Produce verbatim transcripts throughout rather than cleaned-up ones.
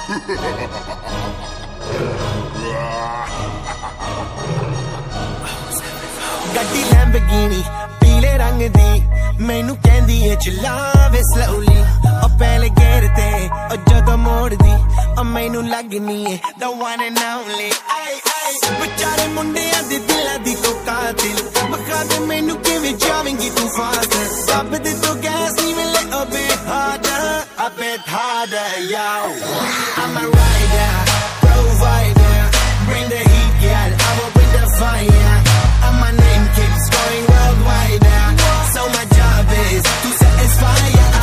Gaddi Lamborghini Peele rang di mainu kehndiye chalave slowly o pehle gear te o jado mordi o mainu lagniye the one and only ay ay bechare mundiyan de dilan di to qatil bakha de mainu kive javengi tu fast dab de to gas ni le a bit harder a bit harder yo I'm a rider provider bring the heat girl I will bring the fire and my name keeps going worldwide so my job is to satisfy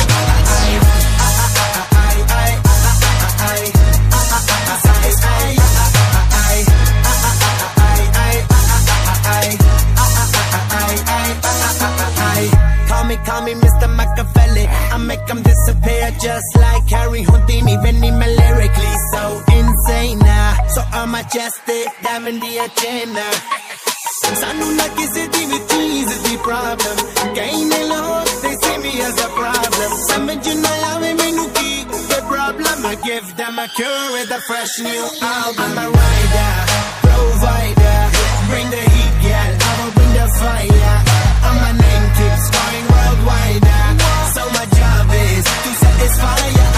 Call me, call me Mister Machiavelli I make them disappear just like Harry Houdini Veni me lyrically so insane so I'm majestic, diamond the agenda Sanu na kisi di vi cheese is the problem Kahin log, they see me as a problem Samajh na aave mainu ki the problem I give them a cure with a fresh new album I'm a rider, provider Bring the heat, girl, I will bring the fire And my name keeps going worldwide So my job is to satisfy ya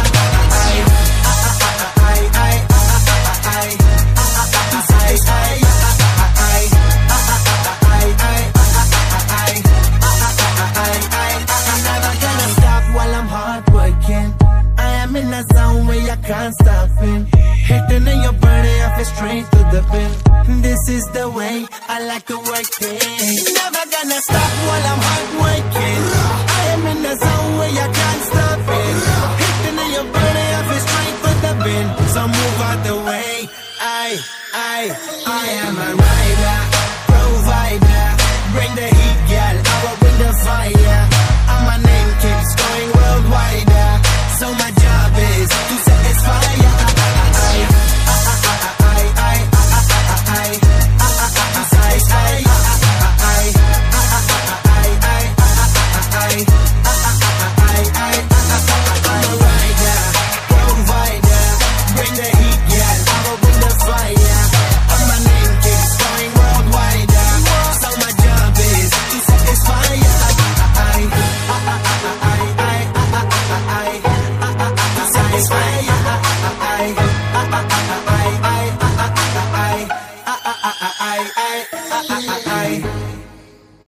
in a zone where you can't stop it Hitting in your body, I feel straight to the pin This is the way I like to work it Never gonna stop while I'm hard working